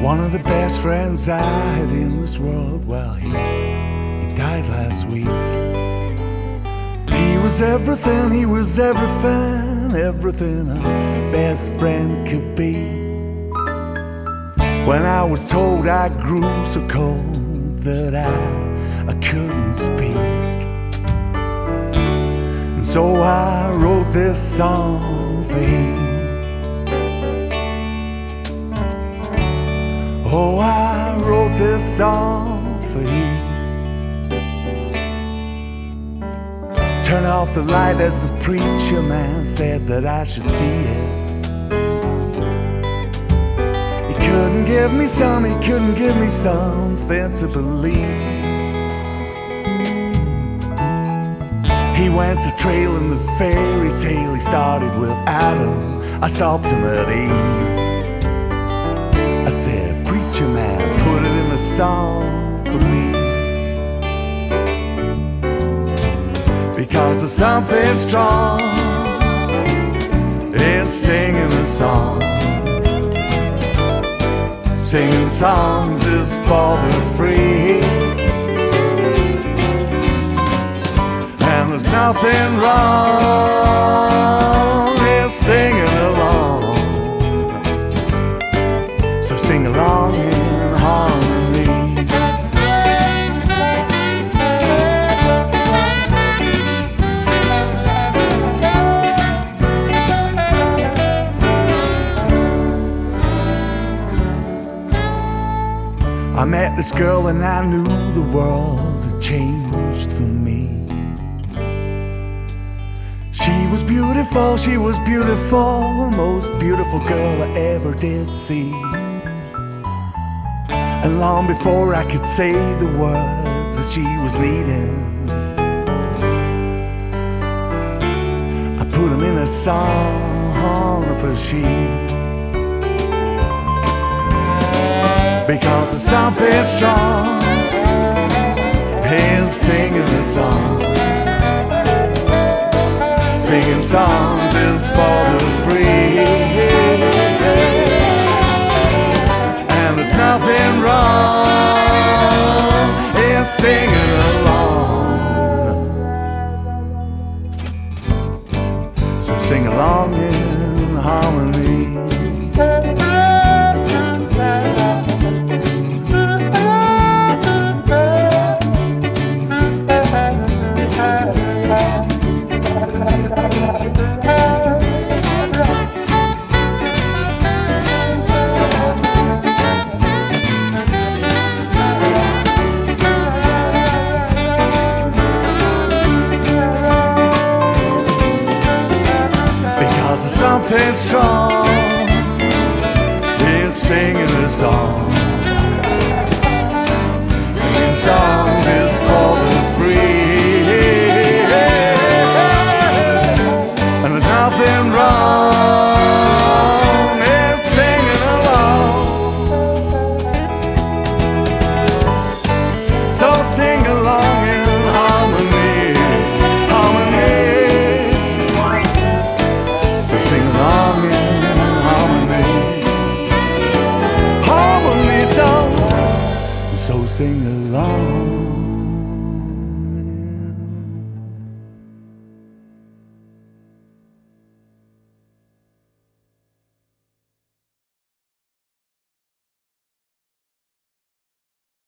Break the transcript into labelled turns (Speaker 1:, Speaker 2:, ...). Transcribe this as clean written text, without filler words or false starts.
Speaker 1: One of the best friends I had in this world, well, he died last week. He was everything, everything a best friend could be. When I was told I grew so cold that I couldn't speak, and so I wrote this song for him. Oh, I wrote this song for you. Turn off the light as the preacher man said that I should see it. He couldn't give me something to believe. He went to trailing the fairy tale. He started with Adam, I stopped him at Eve. I said, preacher man, put it in a song for me. Because there's something strong in singing a song. Singing songs is for the free. And there's nothing wrong in singing along. So sing along in harmony. I met this girl and I knew the world had changed for me. She was beautiful, most beautiful girl I ever did see. And long before I could say the words that she was needing, I put them in a song for she. Because there's something strong in singing a song. Singing songs is for the free. And there's nothing wrong in singing along. So sing along in harmony. Something strong is singing a song. Singing songs is for the free. And there's nothing wrong in singing along. So sing along in harmony, harmony. Sing along in harmony, harmony, so sing along.